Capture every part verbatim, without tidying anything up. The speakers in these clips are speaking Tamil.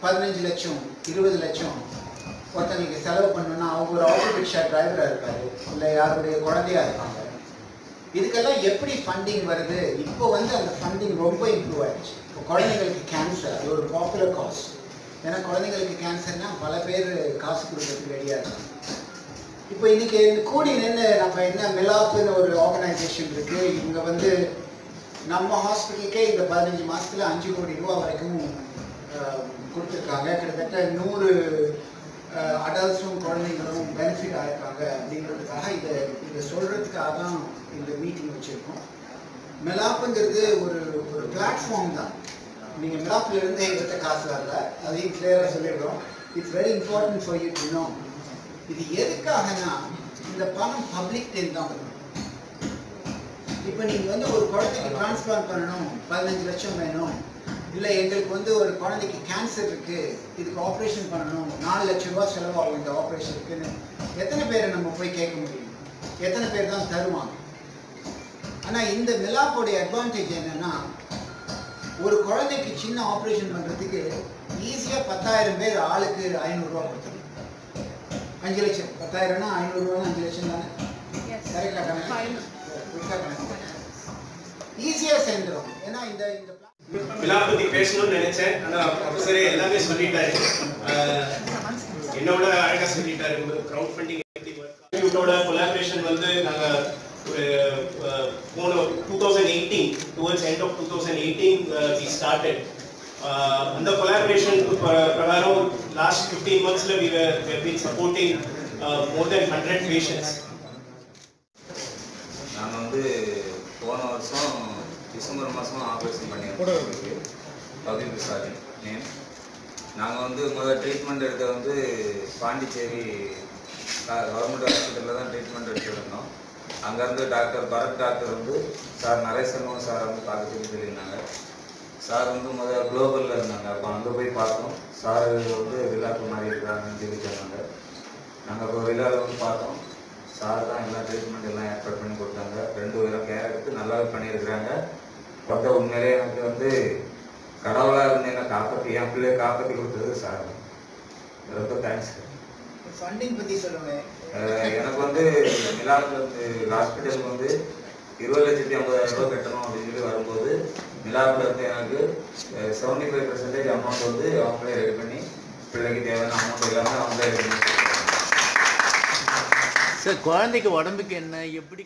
பதினஞ்சு லட்சம் இருபது லட்சம் ஒருத்தங்களுக்கு செலவு பண்ணணும்னா அவங்க ஒரு ஆட்டோ ரிக்ஷா டிரைவராக இருக்காரு, இல்லை யாருடைய குழந்தையா இருக்காங்க. இதுக்கெல்லாம் எப்படி ஃபண்டிங் வருது? இப்போ வந்து அந்த ஃபண்டிங் ரொம்ப இம்ப்ரூவ் ஆயிடுச்சு. இப்போ குழந்தைங்களுக்கு கேன்சர் அது ஒரு பாப்புலர் காஸ். ஏன்னா குழந்தைங்களுக்கு கேன்சர்னா பல பேர் காசு கொடுக்கறதுக்கு ரெடியாக இருக்காங்க. இப்போ இன்னைக்கு கூடி நின்று நம்ம என்ன மிலாப்னு ஒரு ஆர்கனைசேஷன் இருக்கு. இவங்க வந்து நம்ம ஹாஸ்பிட்டலுக்கே இந்த பதினஞ்சு மாசத்துல அஞ்சு கோடி ரூபா வரைக்கும் கொடுத்துருக்காங்க. கிட்டத்தட்ட நூறு அடல்ட்ஸும் குழந்தைங்களும் பெனிஃபிட் ஆகிருக்காங்க. அப்படிங்கிறதுக்காக இதை இதை சொல்கிறதுக்காக தான் இந்த மீட்டிங் வச்சுருக்கோம். மிலாப்புங்கிறது ஒரு ஒரு பிளாட்ஃபார்ம் தான். நீங்கள் மிலாப்லேருந்து எங்கிட்ட காசு வரல, அதையும் கிளியராக சொல்லிடுறோம். It's very important for you to know. இது எதுக்காகனா இந்த பணம் பப்ளிக் டேன் தான் வரும். இப்போ நீங்கள் வந்து ஒரு குழந்தைக்கு டிரான்ஸ்பிளான்ட் பண்ணணும், பதினஞ்சு லட்சம் வேணும், இல்லை எங்களுக்கு வந்து ஒரு குழந்தைக்கு கேன்சர் இருக்குது, இதுக்கு ஆப்ரேஷன் பண்ணணும், நாலு லட்சம் ரூபா செலவாகும் இந்த ஆப்ரேஷனுக்குன்னு எத்தனை பேரை நம்ம போய் கேட்க முடியும்? எத்தனை பேர் தான் தருவாங்க? ஆனால் இந்த மிலாப்போடைய அட்வான்டேஜ் என்னென்னா, ஒரு குழந்தைக்கு சின்ன ஆப்ரேஷன் பண்ணுறதுக்கு ஈஸியாக பத்தாயிரம் பேர் ஆளுக்கு ஐநூறுரூவா கொடுத்துருங்க. அஞ்சு லட்சம் பத்தாயிரம்னா ஐநூறுரூவான்னு அஞ்சு லட்சம் தானே? கரெக்டாக கணக்கு ஈஸியாக சேர்ந்துடும். ஏன்னா இந்த இந்த மிலாப் பத்தி பேசணும்னு நினைச்சேன், ஆனா ப்ரொஃபஸரே எல்லாமே சொல்லிட்டாரு, என்னோட அழகா சொல்லிட்டாரு. கிரவுட் ஃபண்டிங் இன்ஸ்டிடியூட்டோட கொலாபரேஷன் வந்து நாங்க ஒரு போன two thousand eighteen towards end of two thousand eighteen we started. அந்த கொலாபரேஷன் பிரகாரம் லாஸ்ட் ஃபிஃப்டீன் மந்த்ஸ்ல we were been supporting more than hundred patients. நாங்கள் வந்து போன வருஷம் டிசம்பர் மாதம் ஆப்ரேஷன் பண்ணியிருக்கோம். பகுதி சாரி நேம். நாங்கள் வந்து முதல் ட்ரீட்மெண்ட் எடுத்த வந்து பாண்டிச்சேரி கவர்மெண்ட் ஹாஸ்பிட்டலில் தான் ட்ரீட்மெண்ட் எடுத்துருந்தோம். அங்கேருந்து டாக்டர் பரத் டாக்டர் வந்து சார் நரேசன்வன் சார் வந்து பார்க்க சொல்லி சொல்லியிருந்தாங்க. சார் வந்து முதல்ல குளோபலில் இருந்தாங்க. அப்போ அங்கே போய் பார்த்தோம். சார் வந்து விழாக்கு மாதிரி இருக்கிறாங்கன்னு சொல்லி சொன்னாங்க. நாங்கள் இப்போ விழாவில் வந்து பார்த்தோம். சார் தான் எல்லாம் ட்ரீட்மெண்ட் எல்லாம் ஏற்பாடு பண்ணி கொடுத்தாங்க. ரெண்டு பேரும் கேர் எடுத்து நல்லாவே பண்ணியிருக்கிறாங்க. பார்த்தா உண்மையிலே எனக்கு வந்து கடவுளாக இருந்து என்ன காப்பாற்றி என் பிள்ளையை காப்பாற்றி கொடுத்தது சார். ரொம்ப தேங்க்ஸ். ஃபண்டிங் பற்றி சொல்லுவேன். எனக்கு வந்து மிலாப்ல இருந்து ஹாஸ்பிட்டலுக்கு வந்து இருபது லட்சத்தி ஐம்பதாயிரம் ரூபாய் கட்டணும் அப்படின்னு சொல்லி வரும்போது மிலாப்ல இருந்து எனக்கு செவன்டி ஃபைவ் பர்சன்டேஜ் அமௌண்ட் வந்து அவங்களே ரெடி பண்ணி பிள்ளைக்கு தேவையான அமௌண்ட் எல்லாமே அவங்களே ரெடி பண்ணி. சார் குழந்தைக்கு உடம்புக்கு என்ன எப்படி?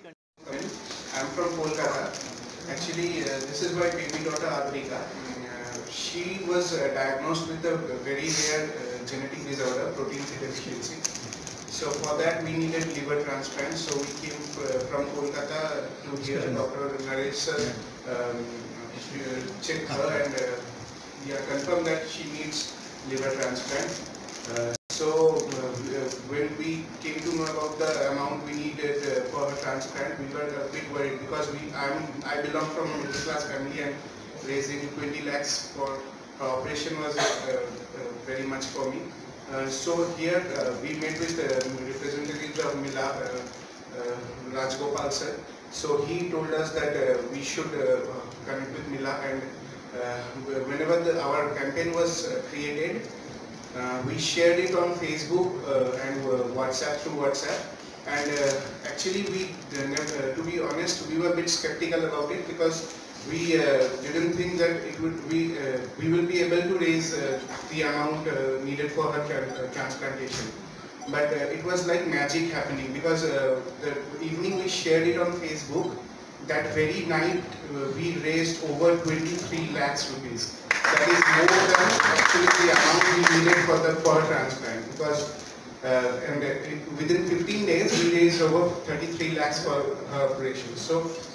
I'm from Kolkata. Actually, uh, this is my baby daughter Adrika. Uh, she was uh, diagnosed with a very rare uh, genetic disorder, protein deficiency. So for that we needed liver transplant. So we came uh, from Kolkata to here. Doctor Naresh sir um, checked her and uh, we are confirmed that she needs liver transplant. Uh, So uh, when we came to know about the amount we needed uh, for her transplant, we were a bit worried because we I'm, I belong from a middle class family and raising twenty lakhs for her operation was uh, uh, very much for me. Uh, so here uh, we met with uh, representatives of Milaap, uh, uh, Rajgopal sir. So he told us that uh, we should uh, connect with Milaap and uh, whenever the, our campaign was uh, created. Uh, we shared it on Facebook uh, and uh, WhatsApp through WhatsApp, and uh, actually we, uh, to be honest, we were a bit skeptical about it because we uh, didn't think that it would we uh, we will be able to raise uh, the amount uh, needed for her uh, transplantation. But uh, it was like magic happening because uh, the evening we shared it on Facebook. That very night uh, we raised over twenty-three lakhs rupees. That is more than actually the amount we needed for the for transplant because uh, and uh, it, within fifteen days we raised over thirty-three lakhs for her operation. So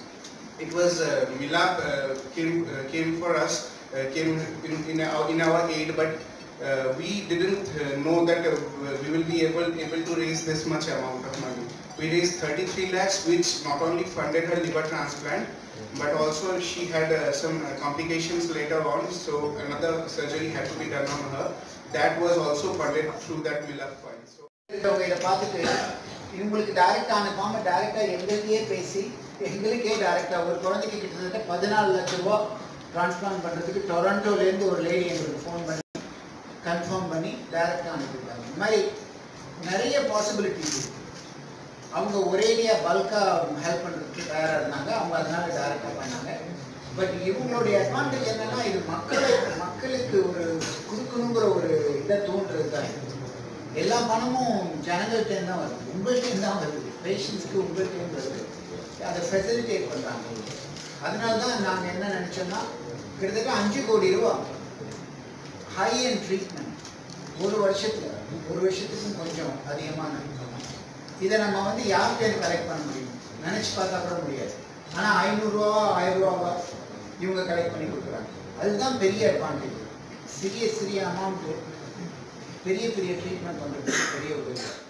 it was uh, Milaap uh, came uh, came for us uh, came in in our, in our aid, but uh, we didn't uh, know that uh, we will be able able to raise this much amount of money. We raised thirty-three lakhs, which not only funded her liver transplant, but also she had uh, some uh, complications later on, so another surgery had to be done on her. That was also funded through that Milaap fund. So இதை பார்த்துட்டு இவங்களுக்கு டைரக்ட் அனுப்பாம டைரக்டா எங்களுக்கே பேசி எங்களுக்கே டைரக்டா ஒரு குழந்தைக்கு கிட்டத்தட்ட பதினாலு லட்சம் ரூபாய் டிரான்ஸ்பிளான்ட் பண்றதுக்கு டொரண்டோல இருந்து ஒரு லேடி எங்களுக்கு ஃபோன் பண்ணி கன்ஃபார்ம் பண்ணி டைரக்டாக அனுப்பிட்டாங்க. இந்த மாதிரி நிறைய பாசிபிலிட்டிஸ் இருக்குது. அவங்க ஒரேடியாக பல்காக ஹெல்ப் பண்ணுறதுக்கு தயாராக இருந்தாங்க, அவங்க அதனால டைரக்டாக பண்ணாங்க. பட் இவங்களுடைய அட்வான்டேஜ் என்னன்னா, இது மக்களை மக்களுக்கு ஒரு கொடுக்கணுங்கிற ஒரு இதை தோன்றுறது தான். எல்லா பணமும் ஜனங்கள்கிட்ட தான் வருது, உங்கள்கிட்ட தான் வருது, பேஷண்ட்ஸ்க்கு உங்கள்கிட்ட வருது. அதை ஃபெசிலிட்டேட் பண்ணுறாங்க. அதனால தான் நாங்கள் என்ன நினச்சோம்னா, கிட்டத்தட்ட அஞ்சு கோடி ரூபா ஹை அண்ட் ட்ரீட்மெண்ட் ஒரு வருஷத்தில் ஒரு வருஷத்துக்கும் கொஞ்சம் அதிகமான இதை நம்ம வந்து யார்கிட்ட கலெக்ட் பண்ண முடியும் நினச்சி பார்த்தா கூட முடியாது. ஆனால் ஐநூறுரூவா ஆயிரம் ரூபாவா இவங்க கலெக்ட் பண்ணி கொடுக்குறாங்க. அதுதான் பெரிய அட்வான்டேஜ். சிறிய சிறிய அமௌண்ட்டு பெரிய பெரிய ட்ரீட்மெண்ட் பண்ணுறதுக்கு பெரிய உதவி.